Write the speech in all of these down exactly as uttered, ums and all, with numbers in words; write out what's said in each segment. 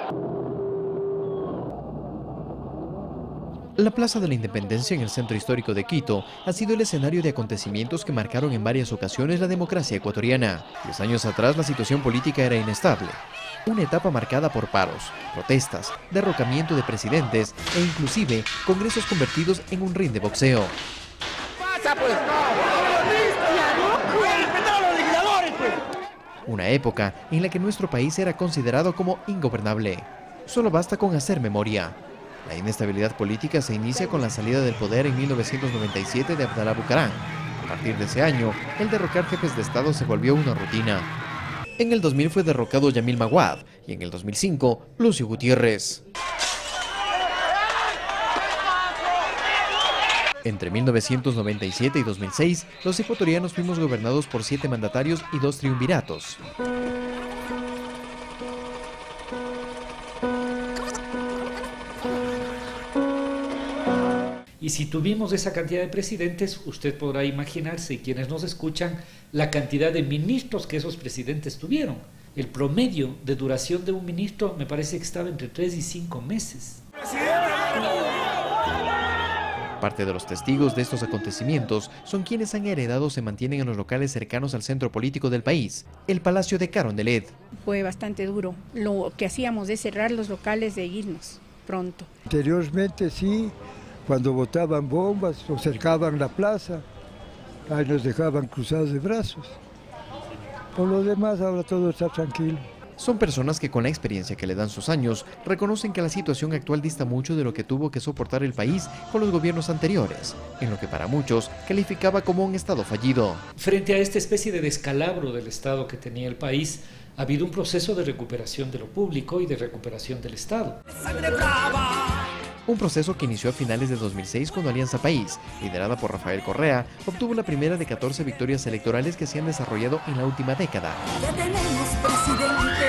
La Plaza de la Independencia en el centro histórico de Quito ha sido el escenario de acontecimientos que marcaron en varias ocasiones la democracia ecuatoriana. Diez años atrás la situación política era inestable. Una etapa marcada por paros, protestas, derrocamiento de presidentes e inclusive congresos convertidos en un ring de boxeo. ¡Pasa pues! Una época en la que nuestro país era considerado como ingobernable. Solo basta con hacer memoria. La inestabilidad política se inicia con la salida del poder en mil novecientos noventa y siete de Abdalá Bucaram. A partir de ese año, el derrocar jefes de Estado se volvió una rutina. En el dos mil fue derrocado Yamil Maguad y en el dos mil cinco, Lucio Gutiérrez. Entre mil novecientos noventa y siete y dos mil seis, los ecuatorianos fuimos gobernados por siete mandatarios y dos triunviratos. Y si tuvimos esa cantidad de presidentes, usted podrá imaginarse, y quienes nos escuchan, la cantidad de ministros que esos presidentes tuvieron. El promedio de duración de un ministro me parece que estaba entre tres y cinco meses. Parte de los testigos de estos acontecimientos son quienes han heredado o se mantienen en los locales cercanos al centro político del país, el Palacio de Carondelet. Fue bastante duro. Lo que hacíamos es cerrar los locales e irnos pronto. Anteriormente sí, cuando botaban bombas o cercaban la plaza, ahí nos dejaban cruzados de brazos. Por lo demás ahora todo está tranquilo. Son personas que con la experiencia que le dan sus años, reconocen que la situación actual dista mucho de lo que tuvo que soportar el país con los gobiernos anteriores, en lo que para muchos calificaba como un Estado fallido. Frente a esta especie de descalabro del Estado que tenía el país, ha habido un proceso de recuperación de lo público y de recuperación del Estado. Un proceso que inició a finales de dos mil seis cuando Alianza País, liderada por Rafael Correa, obtuvo la primera de catorce victorias electorales que se han desarrollado en la última década. Ya tenemos presidente.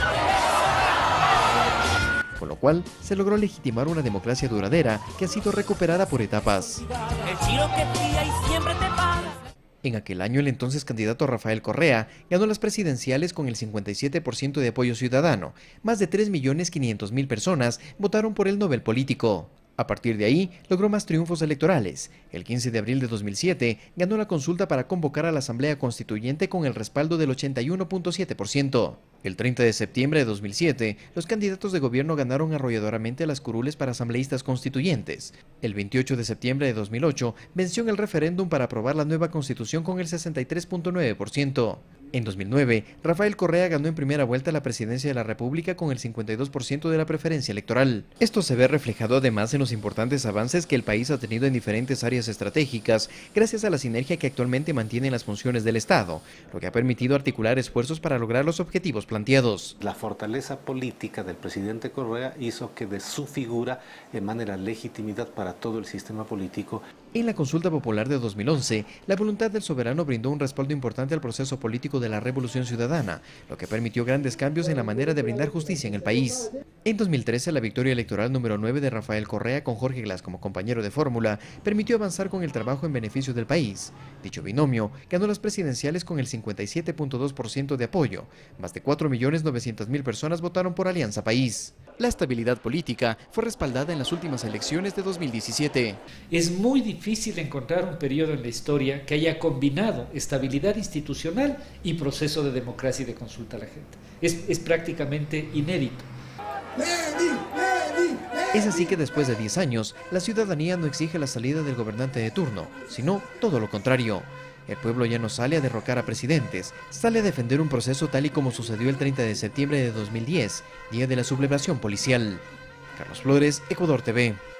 Con lo cual, se logró legitimar una democracia duradera que ha sido recuperada por etapas. El giro que brilla y siempre te paga. En aquel año, el entonces candidato Rafael Correa ganó las presidenciales con el cincuenta y siete por ciento de apoyo ciudadano. Más de tres millones quinientos mil personas votaron por el Nobel político. A partir de ahí, logró más triunfos electorales. El quince de abril de dos mil siete, ganó la consulta para convocar a la Asamblea Constituyente con el respaldo del ochenta y uno punto siete por ciento. El treinta de septiembre de dos mil siete, los candidatos de gobierno ganaron arrolladoramente las curules para asambleístas constituyentes. El veintiocho de septiembre de dos mil ocho, venció en el referéndum para aprobar la nueva Constitución con el sesenta y tres punto nueve por ciento. En dos mil nueve, Rafael Correa ganó en primera vuelta la presidencia de la República con el cincuenta y dos por ciento de la preferencia electoral. Esto se ve reflejado además en los importantes avances que el país ha tenido en diferentes áreas estratégicas, gracias a la sinergia que actualmente mantienen las funciones del Estado, lo que ha permitido articular esfuerzos para lograr los objetivos planteados. La fortaleza política del presidente Correa hizo que de su figura emane la legitimidad para todo el sistema político. En la consulta popular de dos mil once, la voluntad del soberano brindó un respaldo importante al proceso político de la Revolución Ciudadana, lo que permitió grandes cambios en la manera de brindar justicia en el país. En dos mil trece, la victoria electoral número nueve de Rafael Correa, con Jorge Glass como compañero de fórmula, permitió avanzar con el trabajo en beneficio del país. Dicho binomio ganó las presidenciales con el cincuenta y siete punto dos por ciento de apoyo. Más de cuatro millones novecientas mil personas votaron por Alianza País. La estabilidad política fue respaldada en las últimas elecciones de dos mil diecisiete. Es muy difícil encontrar un periodo en la historia que haya combinado estabilidad institucional y proceso de democracia y de consulta a la gente. Es, es prácticamente inédito. Es así que después de diez años, la ciudadanía no exige la salida del gobernante de turno, sino todo lo contrario. El pueblo ya no sale a derrocar a presidentes, sale a defender un proceso tal y como sucedió el treinta de septiembre de dos mil diez, día de la sublevación policial. Carlos Flores, Ecuador T V.